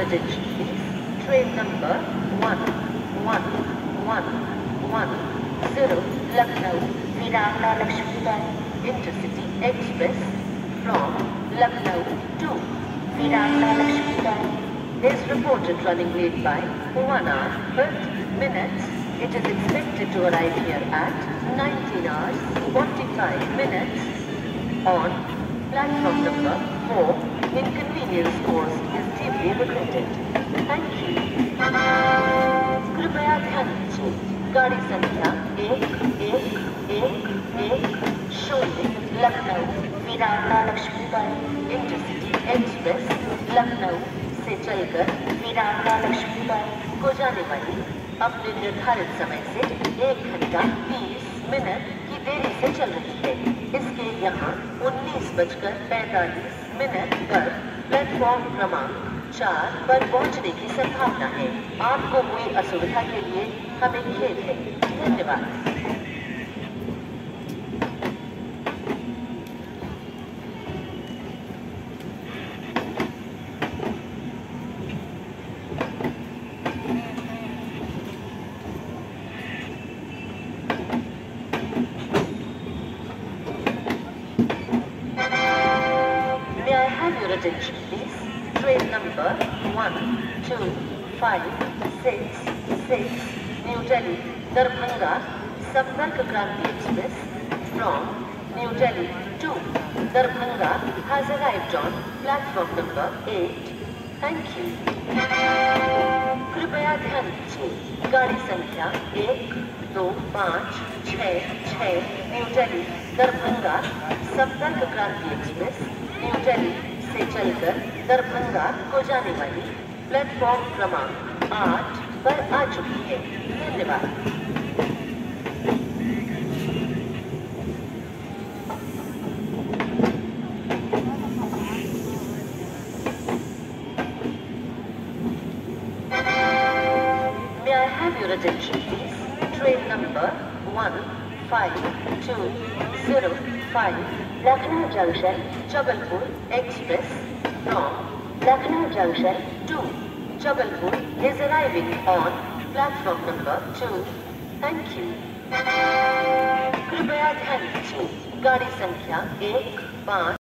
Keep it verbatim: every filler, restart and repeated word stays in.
attention please. Train number one one one one zero Lucknow Viranda Lakshmibai Intercity Express from Lucknow to Viranda Lakshmibai is reported running late by one hour thirty minutes. It is expected to arrive here at nineteen hours forty-five minutes. On platform number four, inconvenience caused is deeply regretted. Thank you. कृपया ध्यान दीजिए, गाड़ी संख्या एक एक एक एक शून्य लखनऊ वीरांगना लक्ष्मीबाई इंटरसिटी एक्सप्रेस लखनऊ से चलकर वीरांगना लक्ष्मीबाई को जाने वाली अपने निर्धारित समय से एक घंटा तीस मिनट की देरी से चल रही है। इसके यहाँ उन्नीस बजकर पैंतालीस मिनट पर प्लेटफॉर्म क्रमांक चार पर पहुँचने की संभावना है। आपको हुई असुविधा के लिए हमें खेद है। धन्यवाद। Attention please. Train number one two five six six New Delhi Darbhanga Sampark Kranti Express from New Delhi to Darbhanga has arrived on platform number eight. Thank you. कृपया ध्यान दीजिए, गाड़ी संख्या एक दो पाँच छः छः न्यू दिल्ली दरभंगा संपर्क क्रांति एक्सप्रेस न्यू दिल्ली से चलकर दरभंगा को जाने वाली प्लेटफॉर्म क्रमांक आठ पर आ चुकी है। धन्यवाद। May I have your attention please? Train number one five two zero five Lucknow Junction Jabalpur Express from Lucknow Junction to Jabalpur is arriving on platform number two. Thank you. कृपया ध्यान दीजिए, गाड़ी संख्या एक पाँच